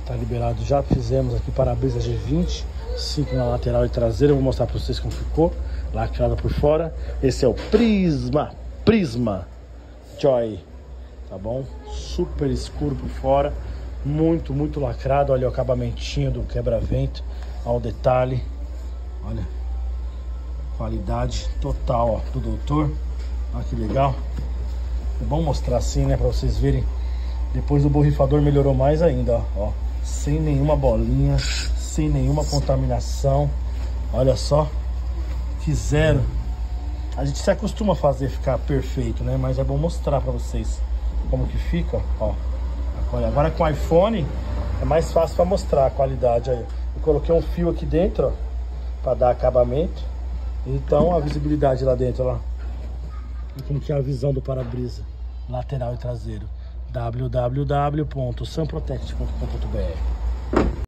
Tá liberado, já fizemos aqui para-brisa G20, 5 na lateral e traseira. Eu vou mostrar para vocês como ficou, lacrada por fora. Esse é o Prisma Joy, tá bom? Super escuro por fora, muito lacrado. Olha o acabamentinho do quebra-vento, olha o detalhe, olha, qualidade total, ó, do Doutor. Olha que legal. É bom mostrar assim, né, para vocês verem. Depois o borrifador melhorou mais ainda, ó, sem nenhuma bolinha, sem nenhuma contaminação. Olha só, fizeram. A gente se acostuma a fazer ficar perfeito, né? Mas é bom mostrar pra vocês como que fica, ó. Agora com o iPhone é mais fácil pra mostrar a qualidade aí. Eu coloquei um fio aqui dentro, ó, pra dar acabamento. Então a visibilidade lá dentro, ó. E como que é a visão do para-brisa lateral e traseiro. www.sunprotect.com.br